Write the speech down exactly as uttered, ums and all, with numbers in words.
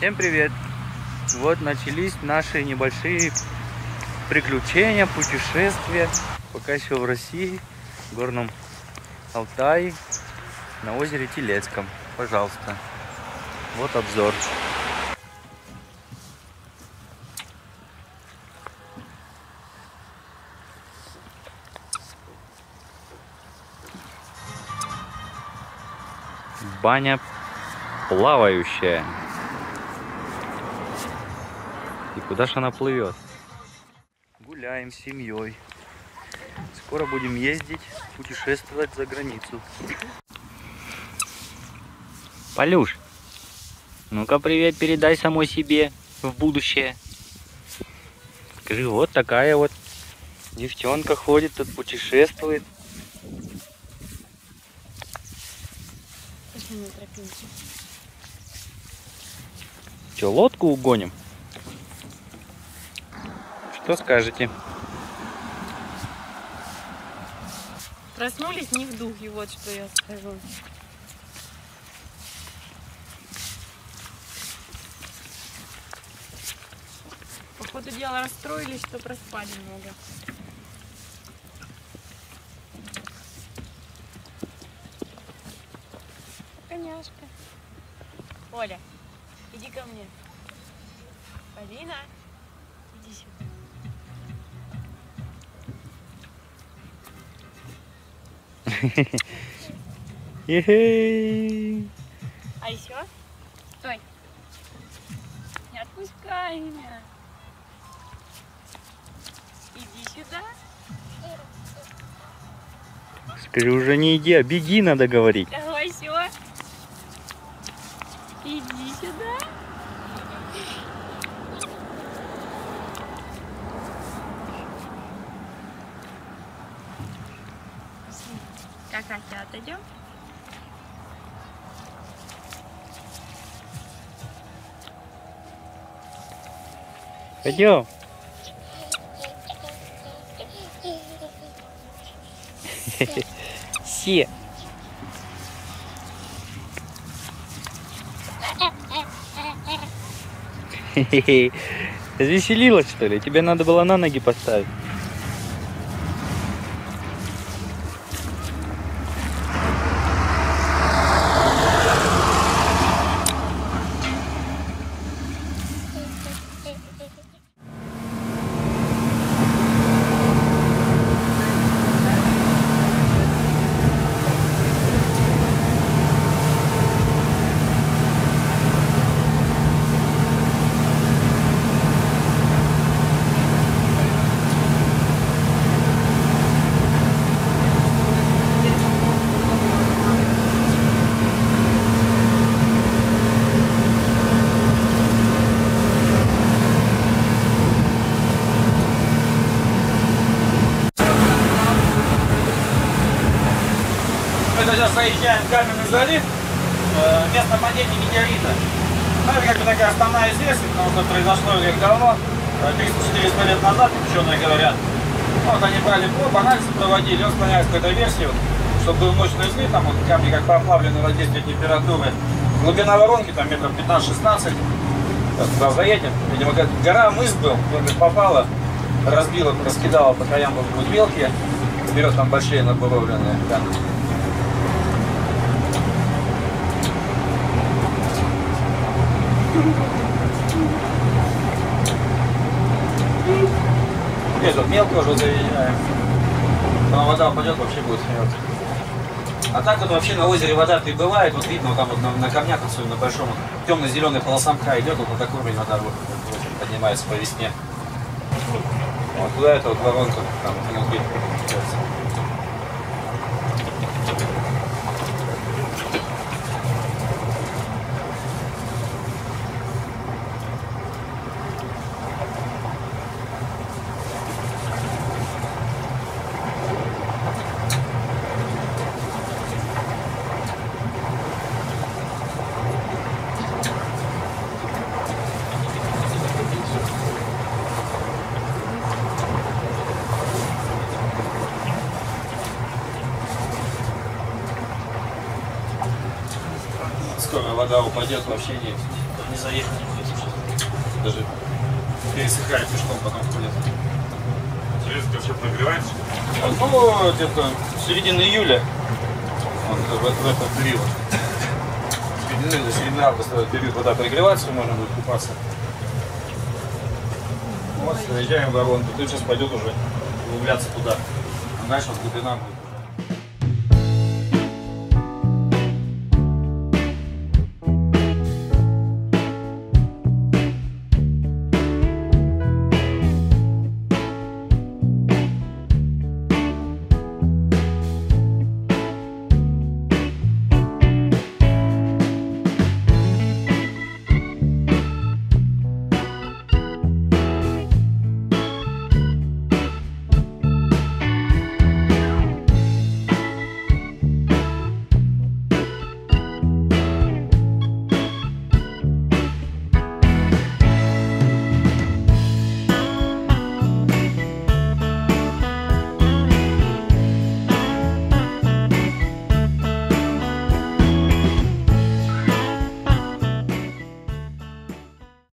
Всем привет! Вот начались наши небольшие приключения, путешествия. Пока еще в России, в горном Алтае, на озере Телецком. Пожалуйста, вот обзор. Баня плавающая. И куда же она плывет? Гуляем с семьей. Скоро будем ездить, путешествовать за границу. Полюш, ну-ка привет передай самой себе в будущее. Скажи, вот такая вот девчонка ходит, тут путешествует. Че, лодку угоним? Что скажете? Проснулись не в духе, вот что я скажу. По ходу дела расстроились, что проспали много. Коняшка. Оля, иди ко мне. Полина, иди сюда. А еще? Стой. Не отпускай меня. Иди сюда. Скажи, уже не иди, а беги, надо говорить. Давай, все. Иди сюда. Как хотя отойдем? Пойдем. Се. Развеселилась, что ли? Тебе надо было на ноги поставить. Мы сейчас заезжаем в Каменный залив, э, место падения метеорита. Ну, это как бы такая основная известность, потому что произошло как давно, триста-четыреста лет назад, ученые говорят. Ну, вот они брали проб, анализы проводили, он склоняется к этой версии, вот, чтобы был мощный взрыв, там вот камни как проплавлены воздействие температуры. Глубина воронки там метров пятнадцать-шестнадцать. Туда заедем. Видимо, как гора мыс был, вот попала, разбила, раскидала по краям, будут мелкие, берет там большие набуровленные камни. Здесь вот мелко уже заезжаем. Там вода упадет, вообще будет смерть. А так вот вообще на озере вода прибывает, вот видно, вот там вот на, на камнях, особенно на большом, вот, темно-зеленый полосамка идет, вот на такой уровень вода вот, поднимается по весне. Вот туда это вот воронка, там внутри. скоро вода упадет, вообще не, не заехать. даже пересыхает пешком, потом ходят. Интересно, как сейчас нагревается? Ну, где-то середина июля, вот, в, в этот период. Середины до середины августа этот период вода пригревается, можно будет купаться. Вот, заезжаем в воронку. Тут сейчас пойдет уже углубляться туда. А дальше вот глубина будет.